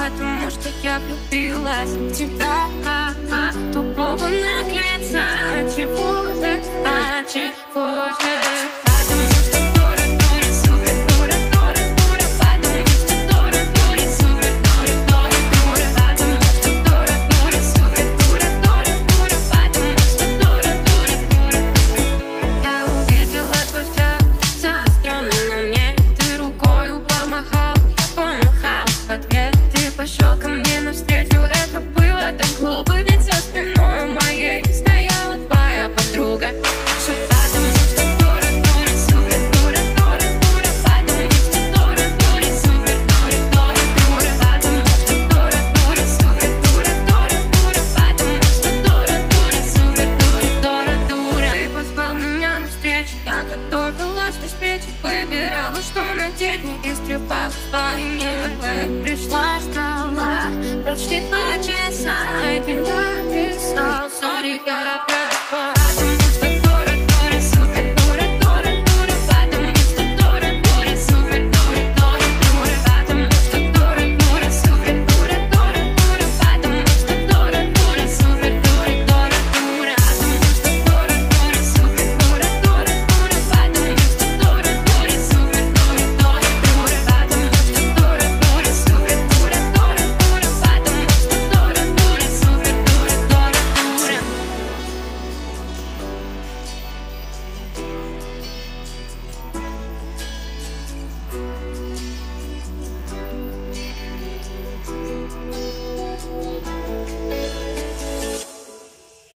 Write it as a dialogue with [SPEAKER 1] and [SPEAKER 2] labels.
[SPEAKER 1] потому что я влюбилась в тебя. Тупого наглеца, чего же, чего же? Потому что дура, дура, супер, дура, дура, дура. Потому что дура, дура, супер, дура, дура, дура. Потому что дура, дура, супер, дура, дура, дура. Потому что дура, дура, дура, дура. Я увидела твой взгляд, заостренный на мне. Ты рукою помахал, помахал в ответ. Ты пошел ко мне навстречу, это было так глупо, ведь за спиной моей стояла твоя подруга. Все потому что дура, дура, супер, дура, дура, дура. Потому что дура, дура, супер, дура, дура, дура. Потому что дура, дура, супер, дура, дура, дура. Потому что дура, дура, супер, дура, дура, дура. Ты позвал меня навстречу, я готовилась успеть, выбирала, что надеть, не истрепав свои нервы. Пришла, ждала почти 2 часа, и ты написал: sorry, я